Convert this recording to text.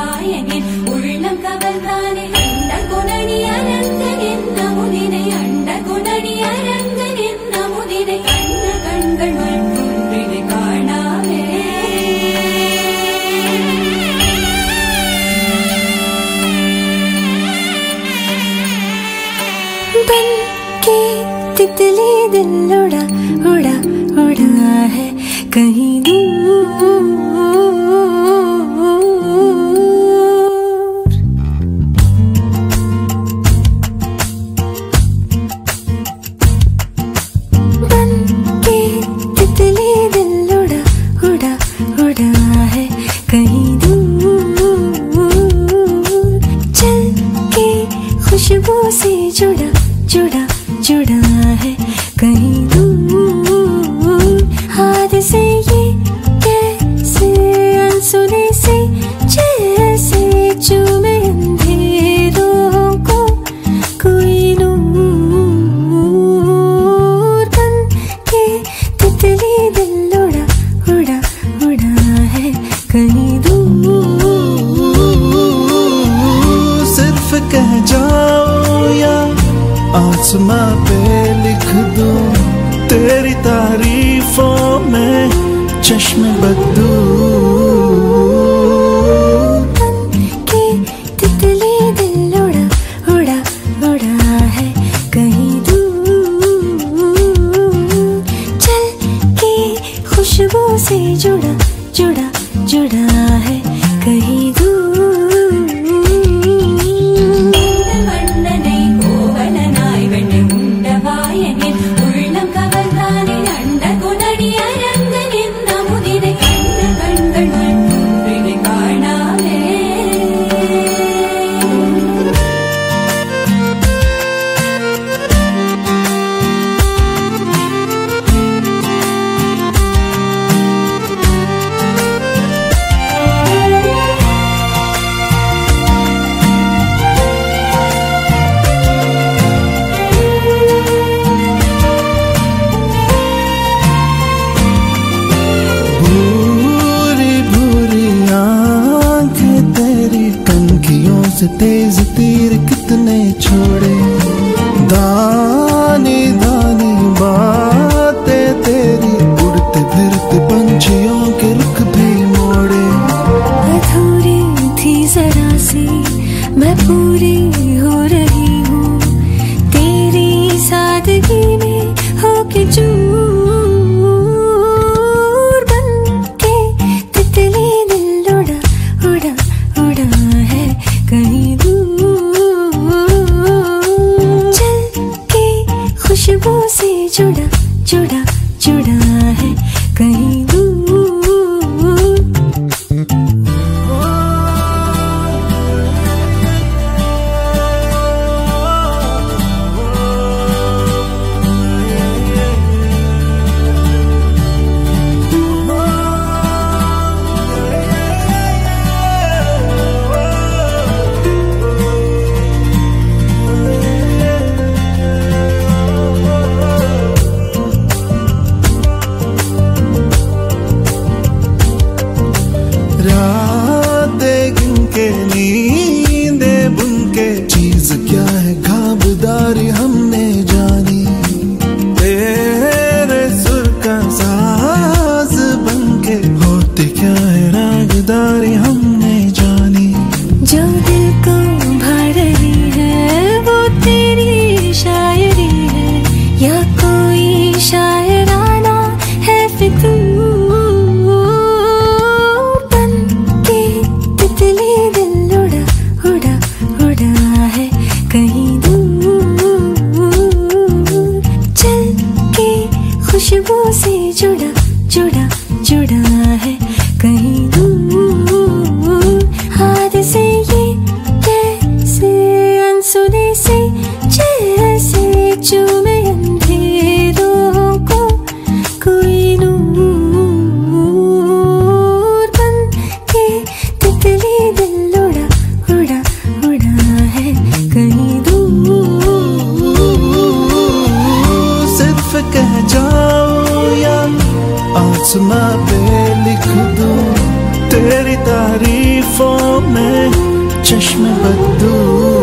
നായകൻ ഉള്ളം കവർന്നാനെ അണ്ടകുണണി അരങ്കൻ എന്ന മുതിനെ അണ്ടകുണണി അരങ്കൻ എന്ന മുതിനെ കണ്ണ കൺകൾ മറ്റൊന്നിനെ കാണാമേ बन के तितली दिल उड़ा उड़ा उड़ा है कहीं दूर बन के तितली दिल उड़ा उड़ा उड़ा है कहीं दूर चल के खुशबू से जुड़ा जुड़ा जुड़ा है कहीं दूर हाथ से ये कैसे अनसुने से जैसे चूमे अंधेरों को कोई नूर बन के तितली दिल उड़ा उड़ा उड़ा है कहीं दूर सिर्फ कह जाओ या आसमां पे लिख दूं तेरी तारीफों में चश्मे बदलू के तितली दिल उड़ा उड़ा उड़ा है कहीं दूर चल के खुशबू से जुड़ा जुड़ा जुड़ा है कहीं दूर तेज तीर कितने छोड़े दानी दानी बातें तेरी उड़ते फिरते पंछियों के रुख भी मोड़े अधूरी थी जरा सी मैं पूरी हो रही हूँ तेरी सादगी में होके चूर बन के तितली दिल उड़ा उड़ा उड़ा है कहीं दूर चल के खुशबू से जुड़ा जुड़ा जुड़ा है कहीं दूर रातें गिन के नींदे बुन के चीज क्या है खाबदारी हमने जानी तेरे सुर का साज बन के होते क्या है रागदारी हमने जानी जो दिल को भा रही है वो तेरी शायरी है या कोई शायराना है फितूर बन के तितली दिल उड़ा उड़ा उड़ा है कहीं दूर चल के खुशबू से जुड़ा जुड़ा जुड़ा है कहीं दूर हाथ से ये कैसे अनसुने से जैसे चूमे अंधेरों को कोई नूर बन के तितली दिल उड़ा उड़ा उड़ा है कहीं दूर सिर्फ कह जाओ या आसमां पे लिख दूं तेरी तारीफ तारीफों में चश्मे बद्दू